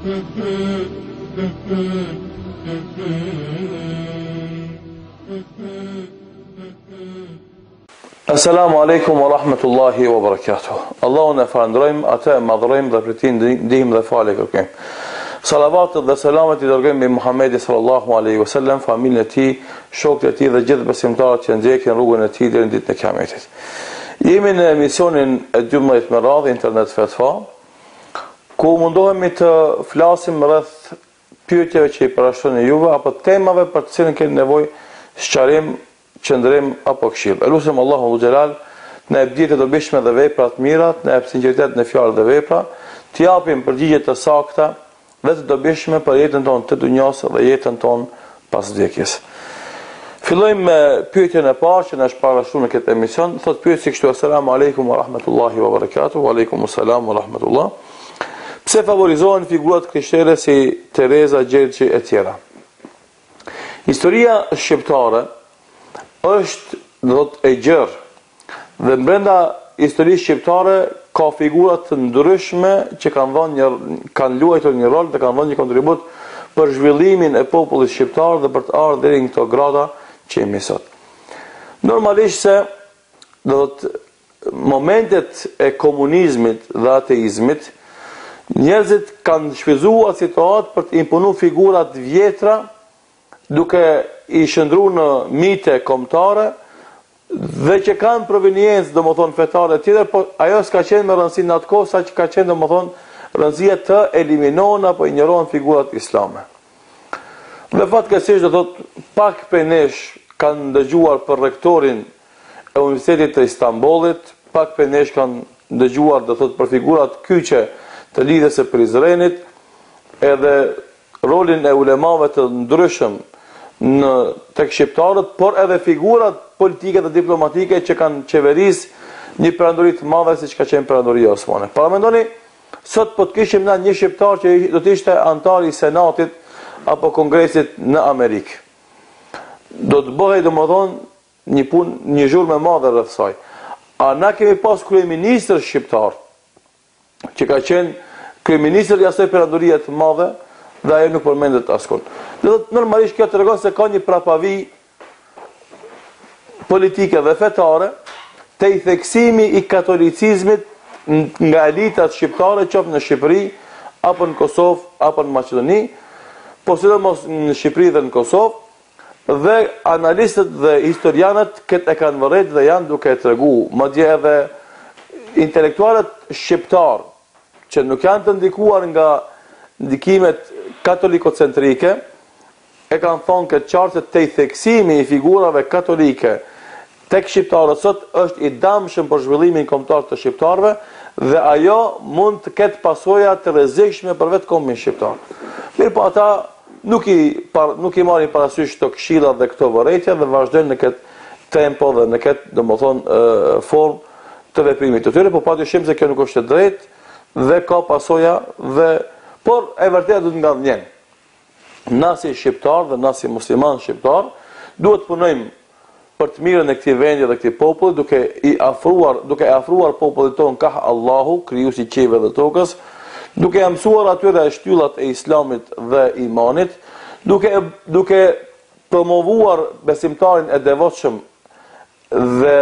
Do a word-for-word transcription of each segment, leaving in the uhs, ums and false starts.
Assalamu alaikum wa rahmatullahi wa barakatuh. Allahun e falënderojmë, atë e madhrojmë dhe për ti ndihmë dhe falë kërkojmë. Salavatët dhe selamet i dërgojmë me Muhammedi sallallahu alaihi wasallam, familjen e tij, shokët e tij dhe gjithë besimtarët që ndjekin rrugën e tij deri në ditën e Kiametit. Jemi në emisionin e dymbëdhjetë me radhë Internet Fetva, ku mundohemi të flasim rreth pyetjeve që i parashtroni juve apo temave për të cilën keni nevojë sqarim, qëndrim apo këshill. Elusim Allahu xhelal në ebdijet e dobishme dhe vepra të mira, në sinqeritet në fjalë dhe vepra, të japim përgjigje të sakta dhe të dobishme për jetën tonë të dunjos dhe jetën tonë pas vdekjes. Fillojmë me pyetjen e parë që na është parashtruar në këtë emision. Thot pyetja kështu: Assalamu alaikum wa rahmatullahi wa barakatuh. Wa alaikum assalam wa rahmatullah. Pse favorizohen figurat krishtere si Tereza, Gjergji e tjera? Historia shqiptare është do të e gjerë dhe brenda historisë shqiptare ka figura të ndryshme që kanë dhënë një kanë luajtur një rol dhe kanë dhënë një kontribut për zhvillimin e popullit shqiptar dhe për të ardhur deri në këto grada që jemi sot. Normalisht se do të momentet e komunizmit dhe ateizmit, njerëzit kanë shfrytzuar situatë për të imponuar figura të vjetra duke i shëndruar në mite kombëtare dhe që kanë proveniencë domethënë fetare të tjera, por ajo s'ka qenë me rëndësi në atë kohë sa që ka qenë domethënë rëndësia të eliminohen apo injorohen figurat islame. Dhe fatkeqësisht do thotë pak prej nesh kanë dëgjuar për rektorin e Universitetit të Istanbulit, pak prej nesh kanë dëgjuar do thotë për figurat kyçe të lidhjes së Prizrenit, edhe rolin e ulemave të ndryshëm në tek shqiptarët, por edhe figurat politike dhe diplomatike që kanë qeveris një perandori të madhe siç ka qenë perandoria osmane. Para mendoni, sot po të kishim na një shqiptar që do të ishte antar i Senatit apo Kongresit në Amerikë. Do të bëhej domethënë një punë, një zhurmë e madhe rreth saj. A na kemi pas kryeministër shqiptar që ka qenë kryeministër i asaj perandorie të madhe dhe ajo nuk përmendet askund. Dhe normalisht kjo tregon se ka një prapavi politike dhe fetare te i theksimi i katolicizmit nga elitat shqiptare, qoftë në Shqipëri apo në Kosovë apo në Maqedoni, po sidomos në Shqipëri dhe në Kosovë, dhe analistët dhe historianët këtë e kanë vërejt dhe janë duke tregu, madje edhe intelektualët shqiptar që nuk janë të ndikuar nga ndikimet katolikocentrike, e kanë thonë këtë qartë se te i theksimi i figurave katolike tek shqiptarët sot është i damshëm për zhvillimin kombëtar të shqiptarëve dhe ajo mund të ketë pasoja të rrezikshme për vetë kombin shqiptar. Mirë, po ata nuk i par, nuk i marrin parasysh këto këshilla dhe këto vërejtje dhe vazhdojnë në këtë tempo dhe në këtë domethënë formë të veprimit të tyre, por padyshim se kjo nuk është e drejtë dhe ka pasoja dhe por e vërtetë do të ngadhnjen. Na si shqiptar dhe na si musliman shqiptar duhet të punojmë për të mirën e këtij vendi dhe këtij populli, duke i afruar, duke afruar popullit tonë ka Allahu, krijuesi i qiellit dhe tokës, duke ia mësuar atyre shtyllat e Islamit dhe imanit, duke duke promovuar besimtarin e devotshëm dhe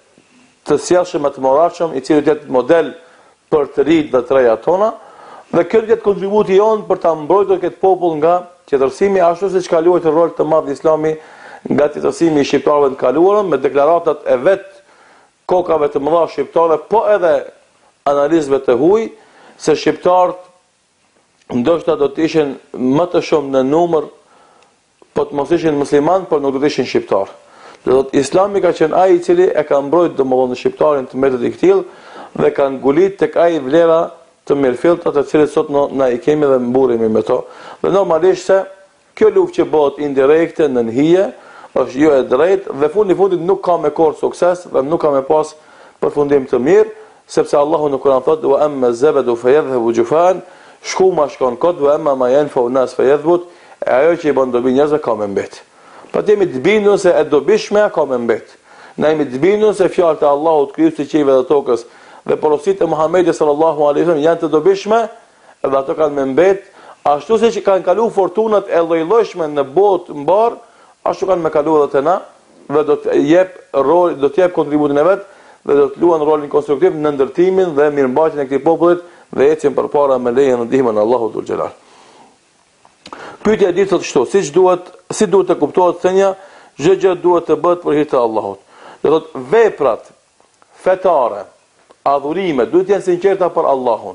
të sjellshëm e të moralshëm, i cili do të jetë model për të rinjt dhe të rejat tona, dhe kjo do të jetë kontributi jon për ta mbrojtur këtë popull nga qetërsimi, ashtu siç ka luajtur rol të madh Islami nga qetërsimi i shqiptarëve të kaluarën me deklaratat e vet kokave të mëdha shqiptare, po edhe analizëve të huaj se shqiptarët ndoshta do të ishin më të shumë në numër, po të mos ishin musliman, por nuk do të ishin shqiptar. Do thotë Islami ka qenë ai i cili e ka mbrojtur domosdoshmë shqiptarin të metodit i këtill dhe ka ngulit tek ai vlera të mirëfillta të cilët sot na i kemi dhe mburremi me to. Dhe normalisht se kjo luftë që bëhet indirekte në hije është jo e drejtë dhe fundi fundit nuk ka me korr sukses dhe nuk ka me pas përfundim të mirë, sepse Allahu në Kur'an thotë: "Wa amma zabadu fayadhhabu jufan", shkuma shkon kot, "wa amma ma yanfa'u nas fayathbut", ajo që i bën dobi njerëzve ka me mbet. Po jemi të bindur se e dobishme ka me mbet. Ne jemi të bindur se fjalët e Allahut, krijuesi i qiellit dhe tokës, dhe porositë e Muhamedit sallallahu alaihi wasallam janë të dobishme, edhe ato kanë me mbet, Ashtu siç kanë kalu fortunat e lloj-llojshme në botë mbar, ashtu kanë me kalu edhe te na dhe do të jep rol, do të jep kontributin e vet dhe do të luan rolin konstruktiv në ndërtimin dhe mirëmbajtjen e këtij popullit dhe ecin përpara me lejen dhe ndihmën e Allahut Dhul Xhelal. Pyetja e dytë thotë kështu, siç duhet, si duhet të kuptohet thënia, çdo gjë duhet të bëhet për hir të Allahut. Do thotë veprat fetare, adhurimet duhet të jenë sinqerta për Allahun.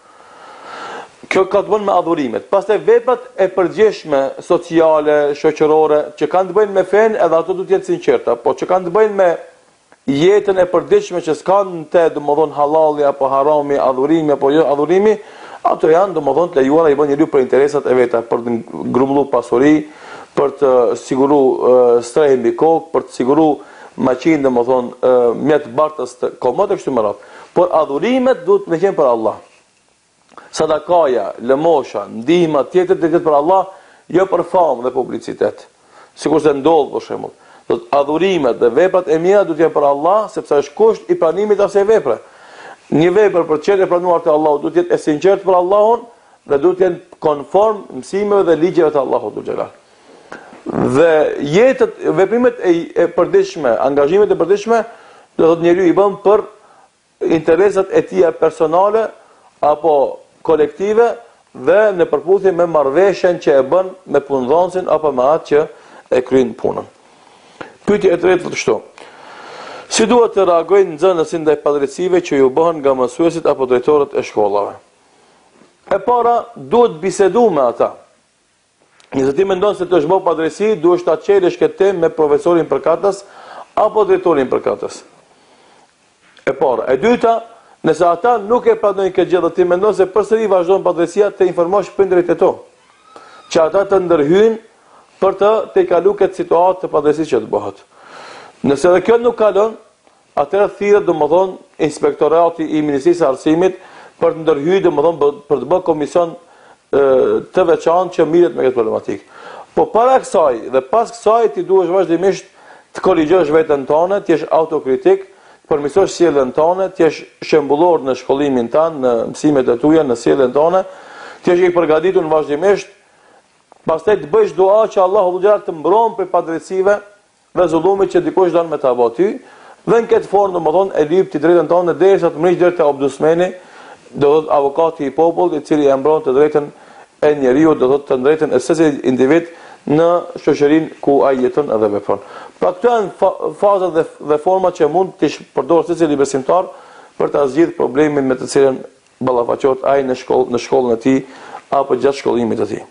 Kjo ka të bëjë me adhurimet. Pastaj veprat e përgjithshme sociale, shoqërore që kanë të bëjnë me fen, edhe ato duhet të jenë sinqerta, po që kanë të bëjnë me jetën e përditshme që s'kan të domodin halali apo harami, adhurimi apo jo adhurimi, ato janë domodin të lejuara i bën njeriu për interesat e veta, për të grumbulluar pasuri, për të siguruar strehë mbi kokë, për të siguruar maqinë domodin mjet bartës të komode kështu me radhë. Por adhurimet duhet të qenë për Allah. Sadakaja, lëmosha, ndihma tjetër të këtë për Allah, jo për famë dhe publicitet. Sikur se ndodh për shembull. Do të adhurimet dhe veprat e mira duhet të jenë për Allah, sepse është kusht i pranimit të asaj vepre. Një vepër për të qenë e pranuar te Allahu duhet të jetë e sinqertë për Allahun dhe duhet të jenë konform mësimeve dhe ligjeve të Allahut Dhul Xhelal. Dhe jetët, veprimet e, e përditshme, angazhimet e përditshme, do thotë njeriu i bën për interesat e tij personale apo kolektive dhe në përputhje me marrëveshjen që e bën me punëdhënësin apo me atë që e kryen punën. Pyetja e tretë thotë kështu. Si duhet të reagojnë nxënësit ndaj padrejtësive që ju bëhen nga mësuesit apo drejtorët e shkollave? E para, duhet bisedu me ata. Nëse ti mendon se të është bërë padrejtësi, duhet ta çelësh këtë temë me profesorin përkatës apo drejtorin përkatës. E para, e dyta, nëse ata nuk e pranojnë këtë gjë dhe ti mendon se përsëri vazhdon padrejtësia, të informosh prindërit e tu, që ata të ndërhyjnë për të të kalu këtë situatë të padrejtësisë që të bëhet. Nëse edhe kjo nuk kalon, atëherë thirret domethënë inspektorati i Ministrisë së Arsimit për të ndërhyrë domethënë për të bërë komision të veçantë që mirret me këtë problematikë. Po para kësaj dhe pas kësaj ti duhesh vazhdimisht të korrigjosh veten tënde, të jesh autokritik, të përmirësosh sjelljen tënde, të jesh shembullor në shkollimin tënd, në mësimet e tua, në sjelljen tënde, të jesh i përgatitur vazhdimisht. Pastaj të bësh dua që Allahu Xhelal të mbron prej padrejtësive dhe zullumit që dikush don me ta bëj ty, dhe në këtë formë domethënë e lyp ti drejtën tonë derisa të mrish deri te ombudsmani, do të thotë avokati i popullit, i cili e mbron të drejtën e njeriu, do të thotë të drejtën e secili individ në shoqërinë ku ai jeton edhe vepron. Pra këto janë fa fazat dhe, dhe format që mund të përdorë secili besimtar për ta zgjidhur problemin me të cilën ballafaqohet ai në shkollë, në shkollën e tij apo gjatë shkollimit të tij.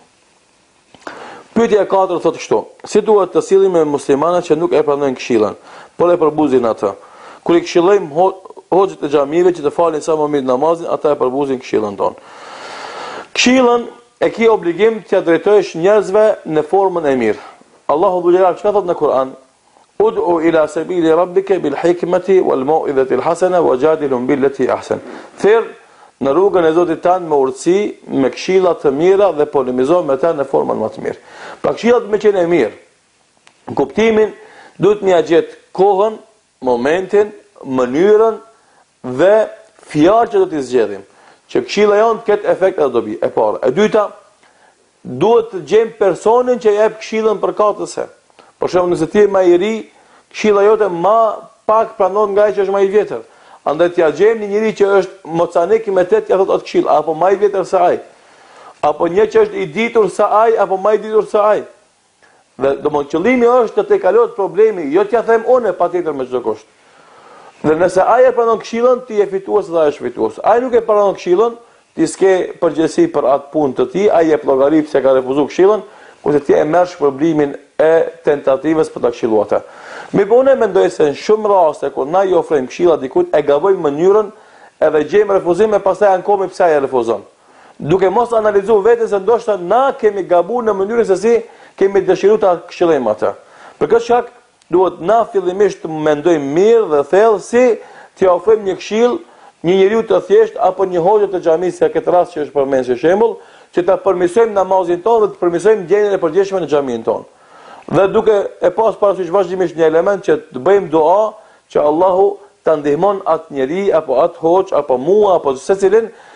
Pyetja e katërt thotë kështu: si duhet të sillemi me muslimanët që nuk e pranojnë këshillën, por e përbuzin atë? Kur i këshillojmë ho hoxhët e xhamive që të falin sa më mirë namazin, ata e përbuzin këshillën tonë. Këshillën e ke obligim të drejtohesh njerëzve në formën e mirë. Allahu Dhul Jalal çka thot në Kur'an? Ud'u ila sabili rabbika bil hikmati wal mau'izati al hasana wajadilhum billati ahsan. Thirr në rrugën e Zotit tanë me urtësi, me këshilla të mira dhe polemizo me ta në formën më të mirë. Pra këshillat me qenë e mirë. Në kuptimin duhet më gjet kohën, momentin, mënyrën dhe fjalët që do t'i zgjedhim, që këshilla jonë të ketë efekt edhe dobi. E para, e dyta, duhet të gjejmë personin që jep këshillën përkatëse. Për shembull, nëse ti je më i ri, këshilla jote më pak pranon nga ai që është më i vjetër. Andaj t'ja gjejmë një njeri që është mocanik me tet, ja thot atë këshill, apo më i vjetër se ai. Apo një që është i ditur se ai, apo më i ditur se ai. Dhe domthonjë qëllimi është të te kalohet problemi, jo t'ja them unë patjetër me çdo kusht. Dhe nëse ai e pranon këshillën, ti je fitues dhe ai është fitues. Ai nuk e pranon këshillën, ti s'ke përgjegjësi për atë punë të tij, ai jep llogari pse ka refuzuar këshillën, kurse ti e merr shpërblimin e tentativës për ta këshilluar atë. Mi bëne mendoj se në shumë raste kur na i ofrojmë këshilla dikujt, e gabojmë mënyrën edhe gjejmë refuzim e pastaj ankohemi pse ai refuzon. Duke mos analizuar vetes se ndoshta na kemi gabuar në mënyrën se si kemi dëshiruar ta këshillojmë atë. Për këtë shkak duhet na fillimisht të mendojmë mirë dhe thellë si t'i ofrojmë një këshill një njeriu të thjesht apo një hoxhë të xhamisë, në këtë rast që është përmendur si shembull, që ta përmirësojmë namazin tonë dhe të përmirësojmë gjendjen e përgjithshme në xhamin tonë. Dhe duke e pas parasysh vazhdimisht një element që të bëjmë dua që Allahu ta ndihmon atë njeri apo atë hoxh apo mua apo secilin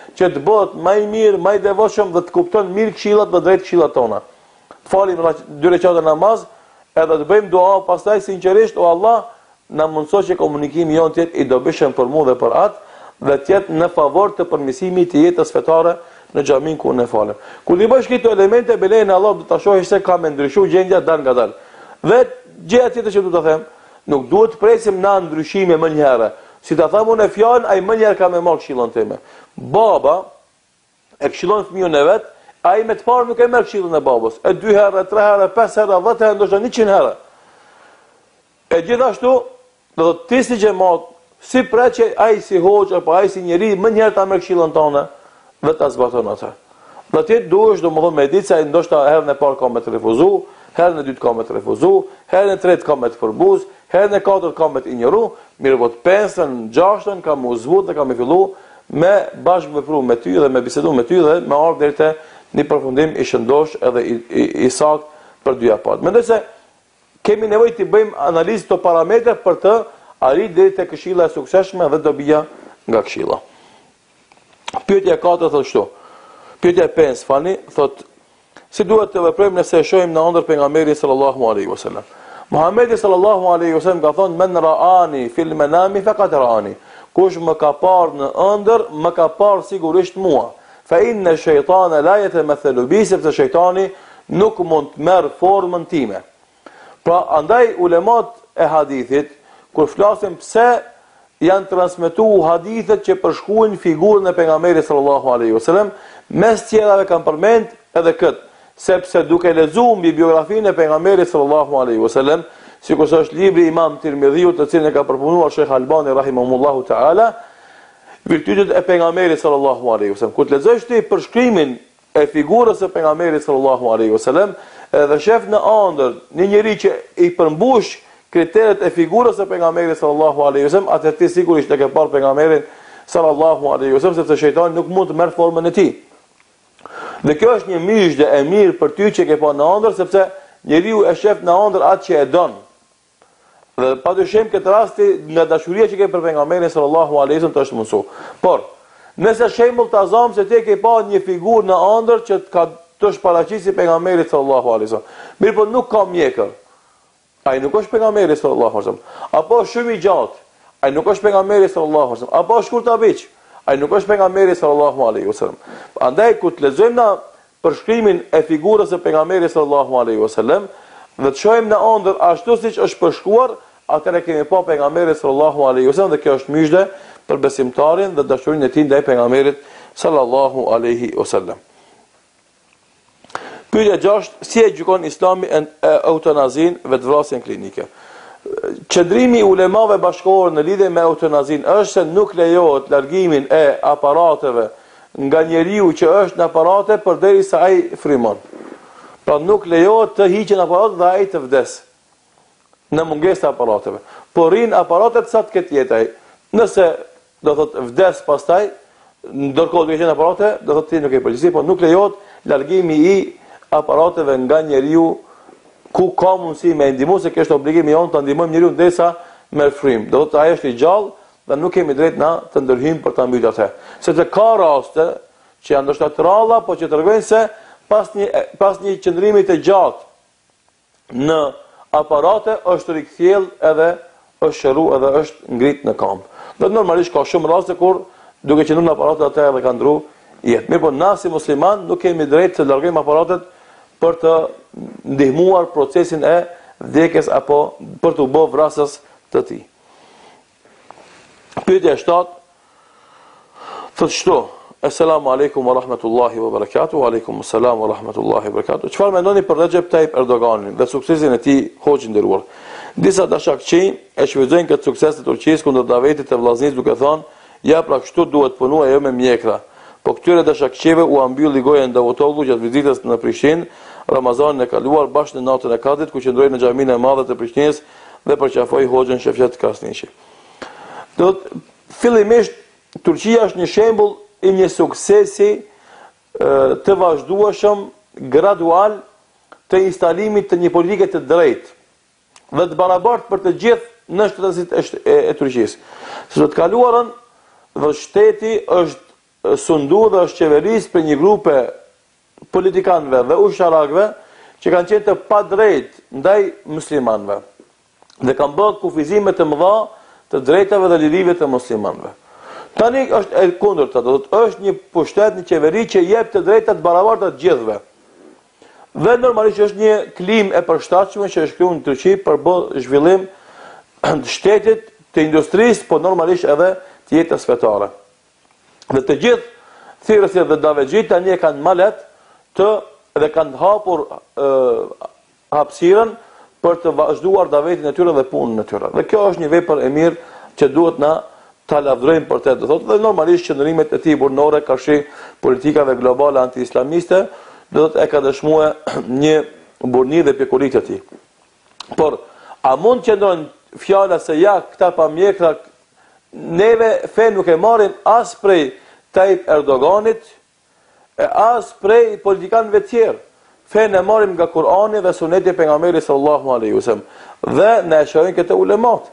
që të bëhet më i mirë, më i devotshëm dhe të kupton mirë këshillat dhe drejt këshillat tona. Të falim dy rekate namaz, edhe të bëjmë dua pastaj sinqerisht, o Allah, na mundëso që komunikimi jonë të jetë i dobishëm për mua dhe për atë, dhe të jetë në favor të përmirësimit të jetës fetare në xhamin ku ne falem. Kur i bësh këto elemente, belen Allah do ta shohësh se ka më ndryshuar gjendja dal nga dal. Dhe gjëja tjetër që do të them, nuk duhet të presim na ndryshime më një herë. Si ta them unë fjalën, ai më një herë ka më marr këshillën time. Baba e këshillon fëmijën e vet, ai më të parë nuk e merr këshillën e babës. E dy herë, tre herë, pesë herë, dhjetë herë, ndoshta njëqind herë. E gjithashtu, do të ti si xhamat, si preçë ai si hoxha apo ai si njeri më një herë ta merr këshillën tonë dhe ta zbaton atë. Do të duhesh domosdoshmë me ditë se ndoshta herën e parë ka me të refuzu, herën e dytë ka me të refuzu, herën e tretë ka me të përbuz, herën e katërt ka me të injoru, mirë po të pesën, gjashtën ka me u zbut dhe ka me fillu me bashkë vepru me ty dhe me bisedu me ty dhe me ardhë deri te një përfundim i shëndosh edhe i, i, i sakt për dy apat. Mendoj se kemi nevojë të bëjmë analizë të parametre për të arrit deri te këshilla e suksesshme dhe dobia nga këshilla. Pyetja e katërt thotë kështu. Pyetja e pesë, fani, thotë si duhet të veprojmë nëse e shohim në ëndër pejgamberin sallallahu alaihi wasallam. Muhamedi sallallahu alaihi wasallam ka thonë men ra'ani fil manami faqad ra'ani. Kush më ka parë në ëndër, më ka parë sigurisht mua. Fa inna shaytana la yatamathalu bi, sepse shejtani nuk mund të merr formën time. Pra andaj ulemat e hadithit kur flasim pse janë transmetuar hadithet që përshkruajnë figurën e pejgamberit sallallahu alaihi wasallam, mes tjerave kanë përmend edhe këtë, sepse duke lexuar mbi biografinë e pejgamberit sallallahu alaihi wasallam, sikur është libri Imam Tirmidhiut, të cilin e ka përpunuar Sheikh Albani rahimahullahu taala, virtytet e pejgamberit sallallahu alaihi wasallam. Kur të lexosh ti përshkrimin e figurës së pejgamberit sallallahu alaihi wasallam, edhe shef në ëndër një njerëz që i përmbush kriteret e figurës së pejgamberit sallallahu alaihi wasallam, atë ti sigurisht e ke parë pejgamberin sallallahu alaihi wasallam, sepse shejtani nuk mund të merr formën e tij. Dhe kjo është një myshde e mirë për ty që ke pa në ëndër, sepse njeriu e shef në ëndër atë që e don. Dhe padyshim këtë rasti nga dashuria që ke për pejgamberin sallallahu alaihi wasallam të është mundsu. Por nëse shembull ta zëm se ti ke pa një figurë në ëndër që të ka të shparaqisi pejgamberit sallallahu alaihi wasallam, mirë po nuk ka mjekër. Ai nuk është pejgamberi sallallahu alaihi wasallam. Apo shumë i gjatë, ai nuk është pejgamberi sallallahu alaihi wasallam. Apo shkurtabiç, ai nuk është pejgamberi sallallahu alaihi wasallam. Andaj kur të lexojmë na përshkrimin e figurës së pejgamberit sallallahu alaihi wasallam dhe të shohim në ëndër ashtu siç është përshkruar, atëherë kemi pa pejgamberin sallallahu alaihi wasallam dhe kjo është myshde për besimtarin dhe dashurinë e tij ndaj pejgamberit sallallahu alaihi wasallam. Pyetja gjashtë, si e gjykon Islami eutanazin, vetvrasjen klinike? Qëndrimi i ulemave bashkëkor në lidhje me eutanazin është se nuk lejohet largimin e aparateve nga njeriu që është në aparate përderisa ai frymon. Pra nuk lejohet të hiqen aparatet dhe ai të vdes në mungesë të aparateve. Por rin aparatet sa të ketë jetë ai. Nëse do thotë vdes pastaj, ndërkohë duke qenë aparate, do thotë ti nuk e përgjithësi, por nuk lejohet largimi i aparateve nga njeriu ku ka mundësi me ndihmu, se kështë obligimi jonë të ndihmojmë njeriu derisa merr frym. Do thotë ai është i gjallë dhe nuk kemi drejt na të ndërhyjmë për ta mbytur atë. Sepse ka raste që janë ndoshta të ralla, por që tregojnë se pas një pas një qëndrimi të gjatë në aparate është rikthjell edhe është shëru edhe është ngrit në kamp. Do normalisht ka shumë raste kur duke qenë në aparate atë edhe ka ndru jetë. Mirë po na si musliman nuk kemi drejt të largojmë aparatet për të ndihmuar procesin e vdekjes apo për të bërë vrasës të tij. Pyetja e shtatë thotë kështu: Assalamu alaikum wa rahmatullahi wa barakatuh. Wa alaikum assalam wa rahmatullahi wa barakatuh. Çfarë mendoni për Recep Tayyip Erdoganin dhe suksesin e tij, hoxhë nderuar? Disa dashakçi e shfrytëzojnë këtë sukses të Turqisë kundër davetit të vllaznisë duke thënë: "Ja pra kështu duhet punua jo me mjekra." Po këtyre dashakçive u ambylli goja në Davutoglu gjatë vizitës në Prishtinë Ramazanin e kaluar bashkë në natën e Kadrit, ku qëndroi në xhaminë e madhe të Prishtinës dhe përqafoi hoxhën Shefqet Kasniqi. Do të fillimisht Turqia është një shembull i një suksesi të vazhdueshëm gradual të instalimit të një politike të drejtë dhe të barabartë për të gjithë në shtetësitë e, e Turqisë. Së të kaluarën dhe shteti është sundu dhe është qeveris për një grupe politikanëve dhe usharakëve që kanë qenë të padrejt ndaj muslimanëve dhe kanë bërë kufizime të mëdha të drejtave dhe lirive të muslimanëve. Tani është e kundërta, do të është një pushtet, një qeveri që jep të drejtat barabarta të gjithëve. Dhe normalisht është një klim e përshtatshme që është krijuar në Turqi për bë zhvillim të shtetit, të industrisë, po normalisht edhe të jetës fetare. Dhe të gjithë thirrësit dhe davegjit tani e kanë malet të dhe kanë hapur e, hapësirën për të vazhduar davetin e tyre dhe punën e tyre. Dhe kjo është një vepër e mirë që duhet na ta lavdrojmë për të, thotë, dhe normalisht qëndrimet e tij burnore ka shi politikave globale anti-islamiste, do të e ka dëshmuar një burni dhe pjekurit të tij. Por a mund të qëndrojnë fjala se ja këta pamjekra, neve fe nuk e marrim as prej Tayyip Erdoganit, e as prej politikanëve tjerë. Fe ne marrim nga Kurani dhe Suneti e pejgamberit sallallahu alaihi wasallam dhe ne e shohim këtë ulemat.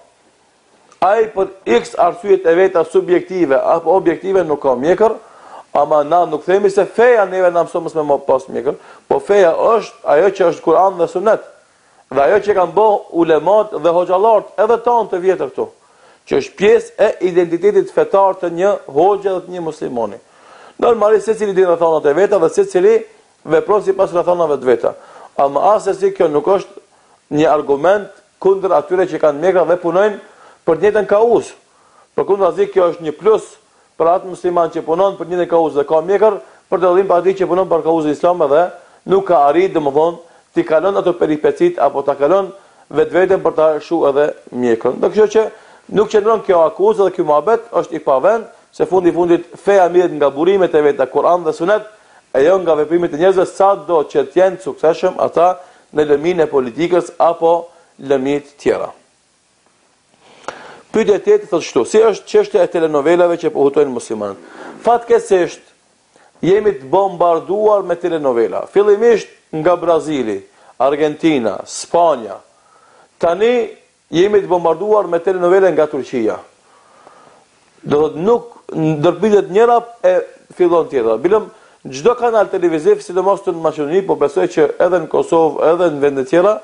Ai për x arsyet e veta subjektive apo objektive nuk ka mjekër, ama na nuk themi se feja neve na mëson mos me pas mjekër, po feja është ajo që është Kur'an dhe Sunet. Dhe ajo që kanë bë ulemat dhe hoxhallart edhe tanë të vjetër këtu, që është pjesë e identitetit fetar të një hoxhe dhe të një muslimani. Normalisht secili di rrethanat e veta dhe secili vepron sipas rrethanave të veta. Ama asesi kjo nuk është një argument kundër atyre që kanë mjekra dhe punojnë për të njëjtën kauzë. Përkundrazi kjo është një plus për atë musliman që punon për një kauzë dhe ka mjekër, për të dallim pa atij që punon për kauzën islame dhe nuk ka arrit domethënë ti kalon ato peripecit apo ta kalon vetveten për ta shu edhe mjekën. Do kështu që nuk qëndron kjo akuzë dhe ky muhabet është i pavend, se fundi i fundit feja mirët nga burimet e veta Kur'an dhe Sunet, e jo nga veprimet e njerëzve, sado që të jenë suksesshëm ata në lëminë e politikës apo lëmit tjera. Pyetja e tjetër thotë kështu: si është çështja e telenovelave që po hutojnë muslimanët? Fatkeqësisht jemi të bombarduar me telenovela. Fillimisht nga Brazili, Argentina, Spanja. Tani jemi të bombarduar me telenovela nga Turqia. Do të nuk ndërpritet njëra e fillon tjetra. Bilëm çdo kanal televiziv, sidomos në Maqedoni, po besoj që edhe në Kosovë, edhe në vende tjera,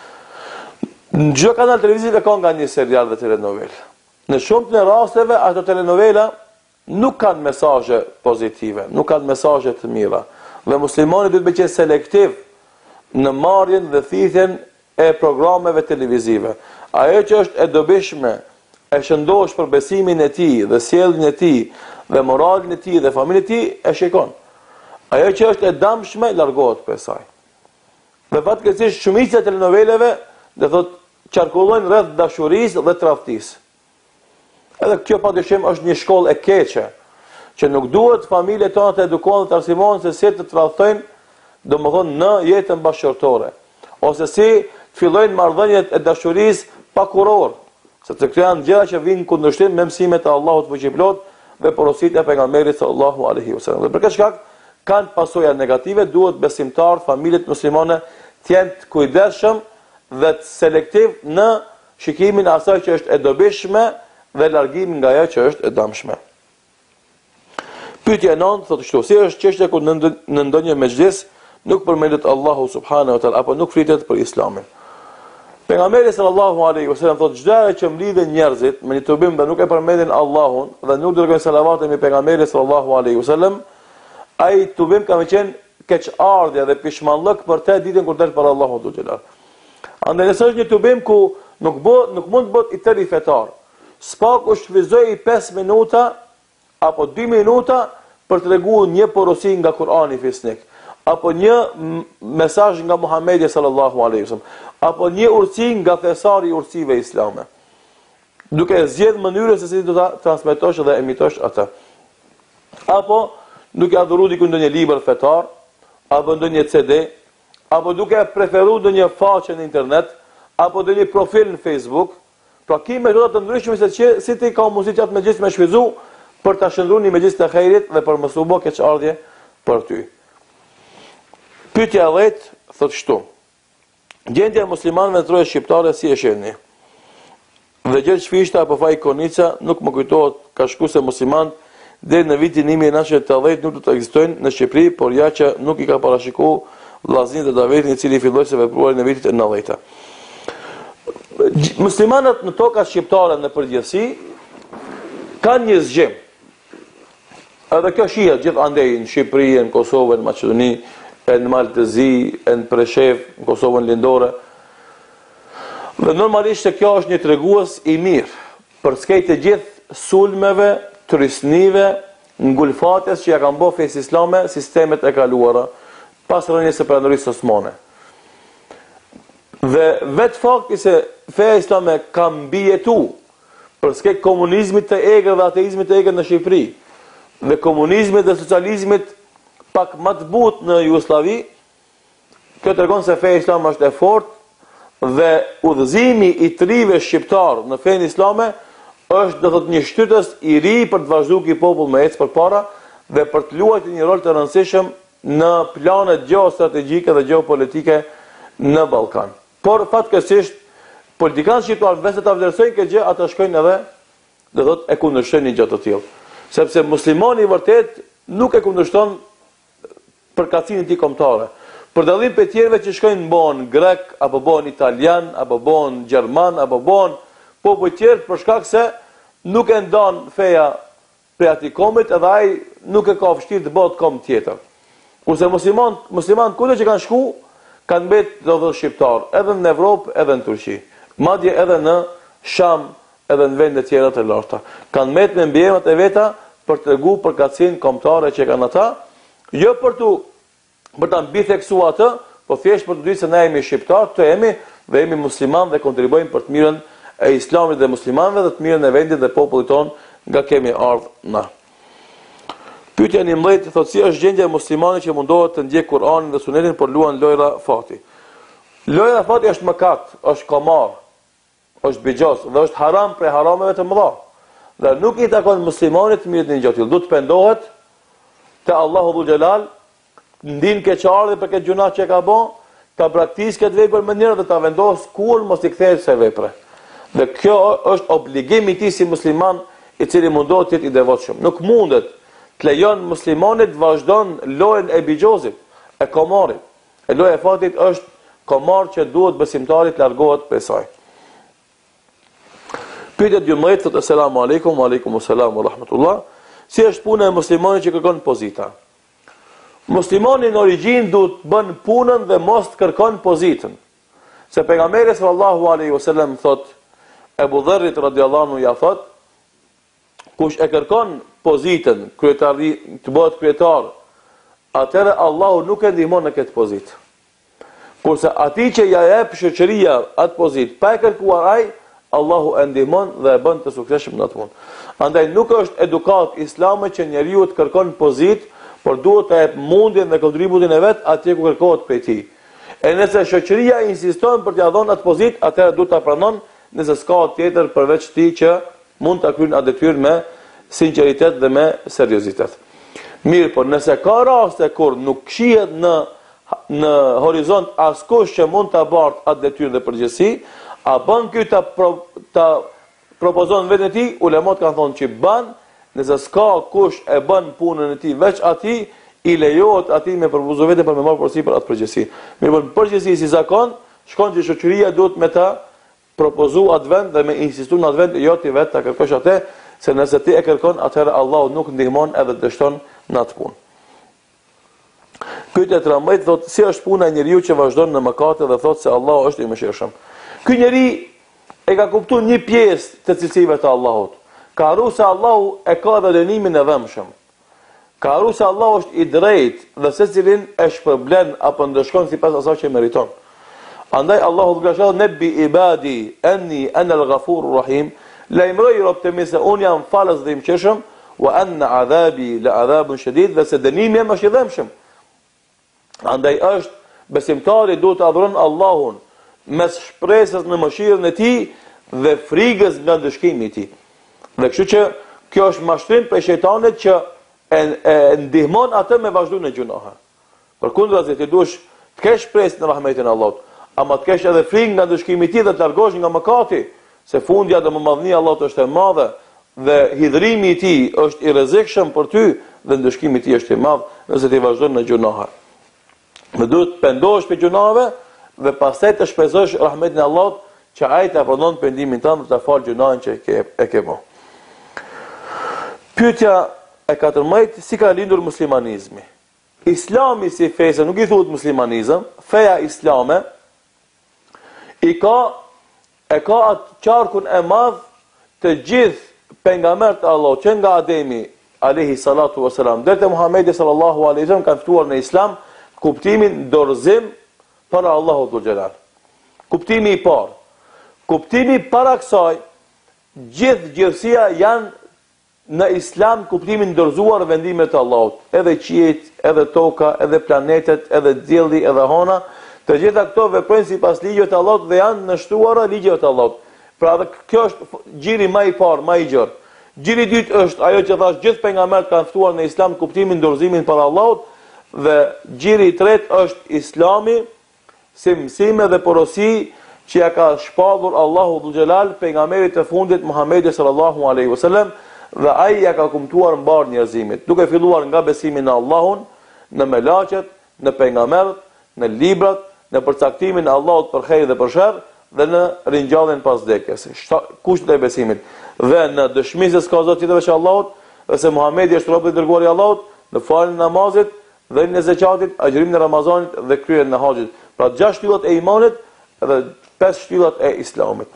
në çdo kanal televiziv ka nga një serial dhe telenovel. Në shumë të rasteve ato telenovela nuk kanë mesazhe pozitive, nuk kanë mesazhe të mira. Dhe muslimani duhet të qenë selektiv në marrjen dhe thithjen e programeve televizive. Ajo që është e dobishme, e shëndosh për besimin e tij dhe sjelljen e tij dhe moralin e tij dhe familjen e tij e shikon. Ajo që është e dëmshme largohet prej saj. Dhe fatkeqësisht shumica e telenovelave do thotë qarkullojnë rreth dashurisë dhe tradhtisë. Edhe kjo padyshim është një shkollë e keqe, që nuk duhet familjet tona të edukohen dhe të arsimohen se si të tradhtojnë, domethënë në jetën bashkëtorë, ose si të fillojnë marrëdhëniet e dashurisë pa kuror, sepse këto janë gjëra që vijnë kundërshtim me mësimet e Allahut fuqiplot dhe porositë e pejgamberit sallallahu alaihi wasallam. Dhe për këtë shkak kanë pasoja negative, duhet besimtar, familjet muslimane të jenë të kujdesshëm dhe të selektiv në shikimin e asaj që është e dobishme dhe largimin nga ajo që është e dëmshme. Pyetja e nëntë thotë kështu: si është çështja kur në ndonjë mexhlis nuk përmendet Allahu subhanahu wa taala apo nuk flitet për Islamin? Pejgamberi sallallahu alaihi wasallam thotë çdo herë që mlidhen njerëzit me një tubim dhe nuk e përmendin Allahun dhe nuk dërgojnë salavate me pejgamberin sallallahu alaihi wasallam, ai tubim ka më qenë keqardhje dhe pishmallëk për të ditën kur del për Allahun subhanahu wa taala. Andaj nëse është një tubim ku nuk bë, nuk mund të bëhet i tëri fetar, s'pak u shfryzoi pesë minuta apo dy minuta për të treguar një porosi nga Kurani fisnik, apo një mesazh nga Muhamedi sallallahu alaihi wasallam, apo një urtësi nga thesari i urtësive islame, duke zgjedhur mënyrën se si do ta transmetosh dhe emitosh atë. Apo duke adhuruar diku ndonjë libër fetar, apo ndonjë C D, apo duke preferuar ndonjë faqe në internet, apo ndonjë profil në Facebook. Pra ki metoda të ndryshme se që si ti ka mundësi që atë mëngjes me shfryzu për ta shndruar në mëngjes të xhairit dhe për mos u bë keqardhje për ty. Pyetja e dhjetë thotë kështu: gjendja e muslimanëve në troje shqiptare si e shihni? Dhe gjë çfishta apo faj konica nuk më kujtohet ka shku se muslimanët deri në vitin një mijë e nëntëqind e tetëdhjetë nuk do të ekzistojnë në Shqipëri, por ja që nuk i ka parashikuar vllaznin e Davetin, i cili filloi se vepruari në vitet e nëntëdhjetë. Muslimanët në tokat shqiptare në përgjithësi kanë një zgjim. Edhe kjo shihet gjithandej në Shqipëri, në Kosovë, në Maqedoni, në Maltezi, në Preshev, në Kosovën lindore. Dhe normalisht kjo është një tregues i mirë për skejt të gjithë sulmeve, turistnive, ngulfatjes që ja kanë bërë fesë islame sistemet e kaluara pas rënies së perandorisë osmane. Dhe vetë fakti se feja islame ka mbijetu për skejt komunizmit të egër dhe ateizmit të egër në Shqipëri, dhe komunizmit dhe socializmit pak më të butë në Jugosllavi, kjo tregon se feja islame është e fortë dhe udhëzimi i trive shqiptar në fenë islame është do thotë një shtytës i ri për të vazhduar ky popull me ecë përpara dhe për të luajtur një rol të rëndësishëm në planet gjeostrategjike dhe gjeopolitike në Ballkan. Por fatkeqësisht politikanët shqiptar vetë ta vlerësojnë këtë gjë, ata shkojnë edhe do thotë e kundërshtojnë një gjë të tillë. Sepse muslimani i vërtet nuk e kundërshton përkatësinë e tij kombëtare. Për dallim për tjerëve që shkojnë bëhen grek, apo bëhen italian, apo bëhen gjerman, apo bëhen popull tjerë për shkak se nuk e ndan feja prej atij kombit edhe ai nuk e ka vështirë të bëhet kom tjetër. Kurse musliman, musliman kudo që kanë shku, kanë mbetë do të shqiptar, edhe në Evropë, edhe në Turqi, madje edhe në Sham, edhe në vende tjera të larta. Kanë mbetë me mbijemat e veta për të treguar përkatësinë kombëtare që kanë ata, jo për të për ta mbitheksuar atë, por thjesht për të ditë se ne jemi shqiptar, këtu jemi dhe jemi musliman dhe kontribuojmë për të mirën e islamit dhe muslimanëve dhe të mirën e vendit dhe popullit ton nga kemi ardhur na. Pyetja njëmbëdhjetë thotë si është gjendja e muslimanit që mundohet të ndjek Kur'anin dhe Sunetin por luan lojra fati. Lojra fati është mëkat, është komar, është bigjoz dhe është haram prej harameve të mëdha. Dhe nuk i takon muslimanit të mirët një gjë tillë. Duhet të pendohet te Allahu dhul Jalal, ndin keqardhje për këtë gjuna që e ka bë, ta praktikojë këtë vepër më njëherë dhe ta vendos kur mos i kthehet se vepre. Dhe kjo është obligimi i tij si musliman i cili mundohet të jetë i devotshëm. Nuk mundet të lejon muslimanit të vazhdon lojën e bigjozit, e komarit. E loja e fatit është komar që duhet besimtarit largohet prej saj. Pyetja dymbëdhjetë thotë selamu aleikum, wa aleikum selam wa rahmatullah. Si është puna e muslimanit që kërkon pozita? Muslimani në origjinë duhet të bën punën dhe mos të kërkon pozitën. Se pejgamberi sallallahu alaihi wasallam thotë, Ebu Dharrit radiallahu anhu ja thot, kush e kërkon pozitën, kryetari, të bëhet kryetar, atëherë Allahu nuk e ndihmon në këtë pozitë. Kurse ati që ja jep shoqëria atë pozitë, pa e kërkuar ai, Allahu e ndihmon dhe e bën të suksesshëm në atë punë. Andaj nuk është edukat islame që njeriu të kërkon pozitë, por duhet të jep mundjen dhe kontributin e vet atje ku kërkohet prej tij. E nëse shoqëria insiston për t'ia dhënë atë pozitë, atëherë duhet ta pranon, nëse s'ka tjetër përveç ti që mund të kryen atë detyrë me sinqeritet dhe me seriozitet. Mirë, por nëse ka raste kur nuk shihet në në horizont askush që mund ta bartë atë detyrë dhe përgjegjësi, a bën ky ta pro, ta propozon vetën e tij, ulemat kanë thonë që bën, nëse s'ka kush e bën punën e tij veç atij, i lejohet atij me propozuar vetë për me marrë përsipër atë përgjegjësi. Mirë, por përgjegjësi si zakon, shkon që shoqëria duhet me ta propozu atë vend dhe me insistu në atë vend, jo ti vetë ta kërkosh atë, se nëse ti e kërkon, atëherë Allahu nuk ndihmon edhe dështon në atë punë. Pyetja e trembëjtë thotë si është puna e njeriu që vazhdon në mëkate dhe thotë se Allahu është i mëshirshëm. Ky njeri e ka kuptuar një pjesë të cilësive të Allahut. Ka harruar se Allahu e ka dhe dënimin e dhëmshëm. Ka harruar se Allahu është i drejtë dhe secilin e shpërblen apo ndëshkon sipas asaj që meriton. Andaj Allahu dhëgjashall nebi ibadi anni ana al-ghafurur rahim, lajmëroi robët e mi se un jam falës dhe i mëshirshëm, wa anna adhabi la adhabun shadid, dhe se dënimi jam është i dhëmshëm. Andaj është besimtari duhet të adhuron Allahun mes shpresës në mëshirën e tij dhe frikës nga dëshkimi i tij. Dhe kështu që kjo është mashtrim prej shejtanit që e, e ndihmon atë me vazhdu në gjunohe. Përkundrazi ti duhesh të kesh shpresë në rahmetin e Allahut, ama të kesh edhe frikë nga dëshkimi i tij dhe të largohesh nga mëkati, se fundja dhe mëmadhnia e Allahut është e madhe. dhe hidhrimi i tij është i rrezikshëm për ty dhe ndëshkimi i tij është i madh nëse ti vazhdon në gjunahe. Më duhet të pendohesh për gjunave dhe pastaj të shprezosh rahmetin e Allahut që ai të pranon pendimin tënd dhe të fal gjunahin që e ke e ke bërë. Pyetja e katërmbëdhjetë, si ka lindur muslimanizmi? Islami si fesë nuk i thuhet muslimanizëm, feja islame i ka e ka atë qarkun e madh të gjithë pejgamberët e Allahut, që nga Ademi alayhi salatu wasalam deri te Muhamedi sallallahu alaihi wasallam kanë ftuar në Islam kuptimin dorëzim për Allahu dhul xhelal. Kuptimi i parë. Kuptimi para kësaj, gjithë gjithësia janë në Islam kuptimin dorëzuar vendimet e Allahut, edhe qiejt, edhe toka, edhe planetet, edhe dielli, edhe hona, të gjitha këto veprojnë sipas ligjeve të Allahut dhe janë nështruara ligjeve të Allahut. Pra dhe kjo është gjiri më i parë, më i gjerë. Gjiri i dytë është ajo që thash gjithë pejgamberët kanë ftuar në Islam kuptimin dorëzimin për Allahut dhe gjiri i tretë është Islami si mësime dhe porosi që ja ka shpallur Allahu dhul xhelal pejgamberit të fundit Muhamedi sallallahu alaihi wasallam dhe ai ja ka kumtuar mbar njerëzimit, duke filluar nga besimi në Allahun, në melaqet, në pejgamberët, në librat, në përcaktimin e Allahut për hajër dhe për sherr dhe në ringjalljen pas vdekjes, kushtet e besimit, dhe në dëshminë se s'ka zot tjetër veç Allahut, dhe se Muhamedi është robi i dërguar i Allahut, në faljen e namazit, dhënien e zakatit, agjërimin e Ramazanit dhe kryerjen e haxhit. Pra gjashtë shtyllat e imanit dhe pesë shtyllat e Islamit.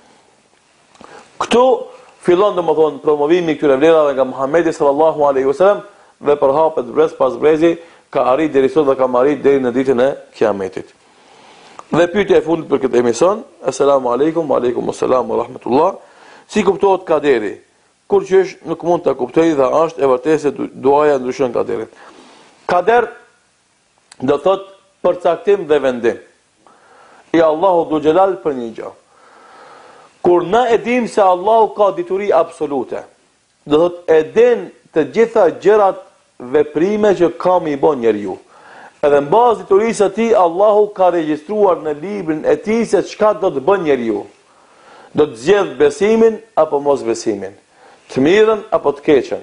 Këtu fillon domethënë promovimi i këtyre vlerave nga Muhamedi sallallahu alaihi wasallam dhe përhapet brez pas brezi ka arrit deri sot dhe ka arrit deri në ditën e Kiametit. Dhe pyetja e fundit për këtë emision, asalamu alaikum, wa alaikum assalam wa rahmatullah. Si kuptohet kaderi? Kur qysh nuk mund ta kuptoj dhe është e vërtetë se duaja ndryshon kaderin. Kader do thot përcaktim dhe vendim i Allahu dhul xhelal për një gjë. Kur na e dim se Allahu ka dituri absolute, do thot e din të gjitha gjërat veprime që ka mi bën njeriu. Edhe në bazë diturisë së tij Allahu ka regjistruar në librin e tij se çka do të bën njeriu. Do të zgjedh besimin apo mos besimin, të mirën apo të keqen,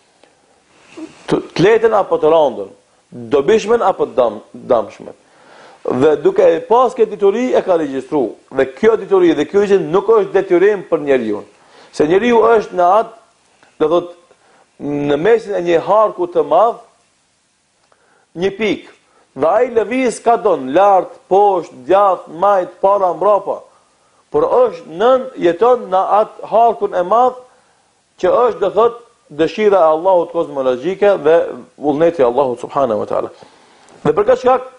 të lehten apo të rëndën, dobishmën apo të dëmshmën. Dhe duke e pas këtë dituri e ka regjistruar. Dhe kjo dituri dhe kjo gjë nuk është detyrim për njeriu. Se njeriu është në atë, do thot, në mesin e një harku të madh, një pikë. Dhe ai lëviz ka don lart, poshtë, djathtë, majt, para, mbrapa. Por është nën jeton në atë harkun e madh që është, do thot, dëshira e Allahut kozmologjike dhe vullneti i Allahut subhanahu wa taala. Dhe për këtë shkak